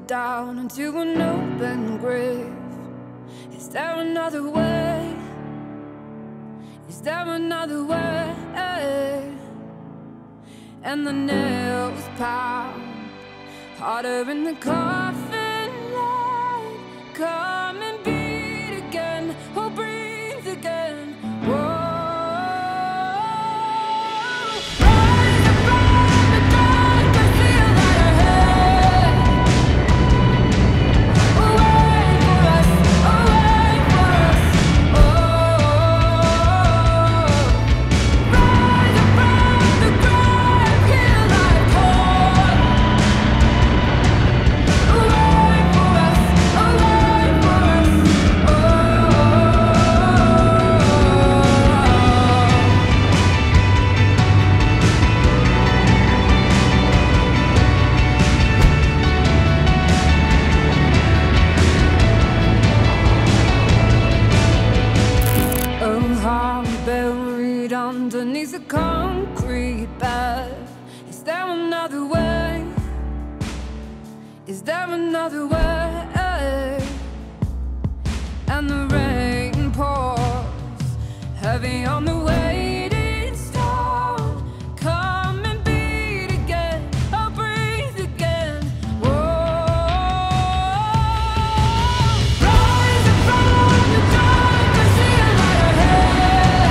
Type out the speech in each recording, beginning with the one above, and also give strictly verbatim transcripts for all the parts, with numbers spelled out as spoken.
down into an open grave. Is there another way? Is there another way? And the nails pound harder in the coffin light. Come and beat again, oh breathe again. Whoa. Underneath the concrete bed, is there another way? Is there another way? And the rain pours heavy on the waiting stone. Come and beat again, oh breathe again. Whoa. Rise up from the dark, I see a light ahead.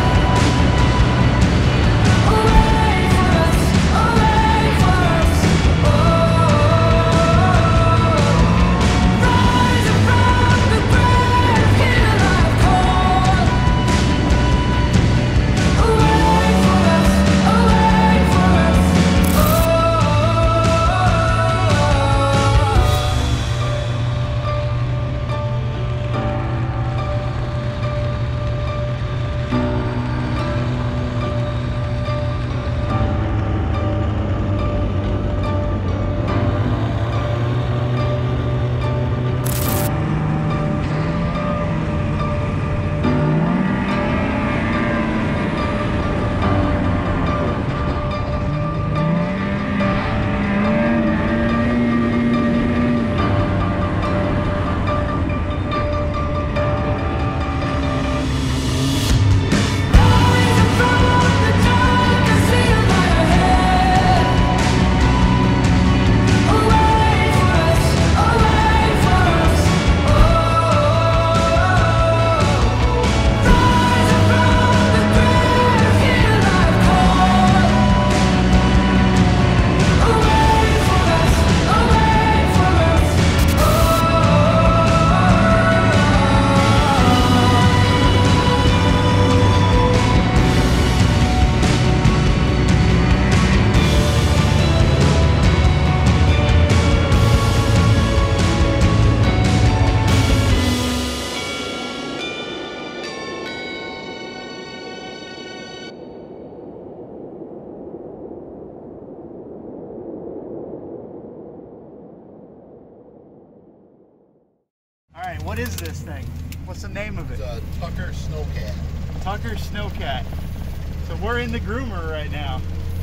Alright, what is this thing? What's the name of it? It's a Tucker Snowcat. Tucker Snowcat. So we're in the groomer right now.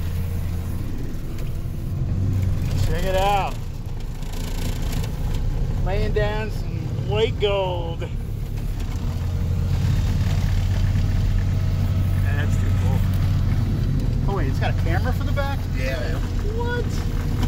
Check it out. Laying down some white gold. That's too cool. Oh wait, it's got a camera for the back? Yeah. What?